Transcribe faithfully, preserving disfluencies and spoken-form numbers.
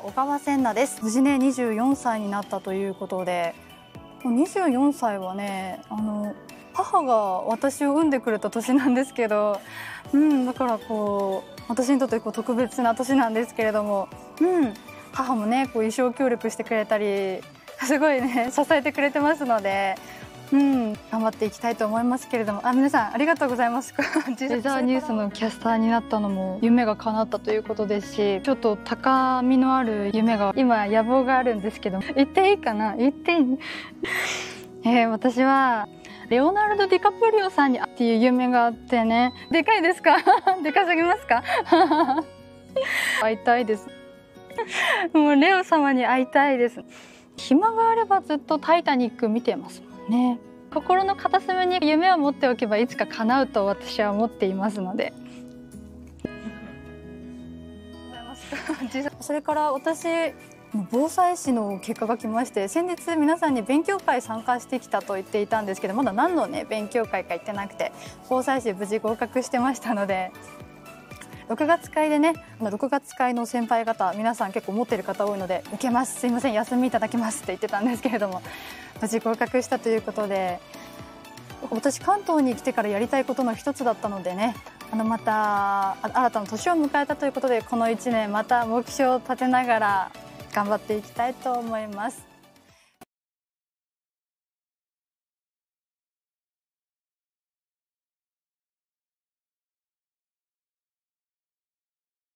小川千奈です。無事ねにじゅうよんさいになったということで、にじゅうよんさいはねあの母が私を産んでくれた年なんですけど、うん、だからこう私にとってこう特別な年なんですけれども、うん、母もねこう衣装協力してくれたりすごいね支えてくれてますので、うん、頑張っていきたいと思いますけれども、あ、皆さんありがとうございます。レザーニュースのキャスターになったのも夢が叶ったということですし、ちょっと高みのある夢が今野望があるんですけど、言っていいかな、言っていいえー、私はレオナルド・ディカプリオさんにっていう夢があってね。でかいですかでかすぎますか会いたいです。もうレオ様に会いたいです。暇があればずっとタイタニック見てますもんね。心の片隅に夢を持っておけばいつか叶うと私は思っていますので。それから私防災士の結果が来まして、先日皆さんに勉強会参加してきたと言っていたんですけど、まだ何のね勉強会か行ってなくて、防災士無事合格してましたので、ろくがつ会でね、ろくがつ会の先輩方皆さん結構持ってる方多いので、受けます、すいません休みいただきますって言ってたんですけれども、無事合格したということで、私関東に来てからやりたいことの一つだったのでね、あのまた新たな年を迎えたということで、このいちねんまた目標を立てながら頑張っていきたいと思います。